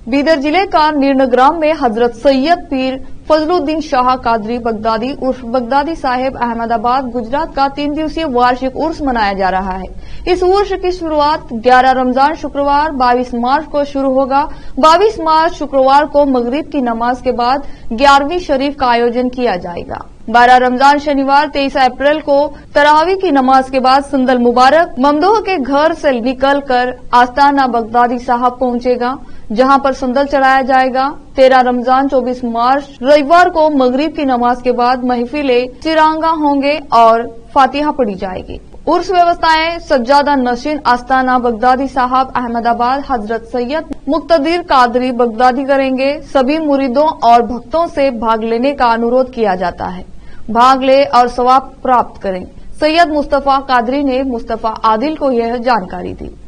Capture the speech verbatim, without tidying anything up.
बीदर जिले का नीरनग्राम में हजरत सैयद पीर फजलुद्दीन शाह कादरी बगदादी उर्फ बगदादी साहेब अहमदाबाद गुजरात का तीन दिवसीय वार्षिक उर्स मनाया जा रहा है। इस उर्स की शुरुआत ग्यारह रमजान शुक्रवार बाईस मार्च को शुरू होगा। बाईस मार्च शुक्रवार को मगरिब की नमाज के बाद ग्यारहवीं शरीफ का आयोजन किया जाएगा। बारह रमजान शनिवार तेईस अप्रैल को तरावी की नमाज के बाद संदल मुबारक ममदूह के घर से निकलकर आस्ताना बगदादी साहब पहुंचेगा, जहां पर संदल चढ़ाया जाएगा। तेरह रमजान चौबीस मार्च रविवार को मगरिब की नमाज के बाद महफिले चिरांगा होंगे और फातिहा पढ़ी जाएगी। उर्स व्यवस्थाएं सज्जादा नशीन आस्ताना बगदादी साहब अहमदाबाद हजरत सैयद मुक्तदिर कादरी बगदादी करेंगे। सभी मुरीदों और भक्तों से भाग लेने का अनुरोध किया जाता है। भाग ले और सवाब प्राप्त करें। सैयद मुस्तफा कादरी ने मुस्तफा आदिल को यह जानकारी दी।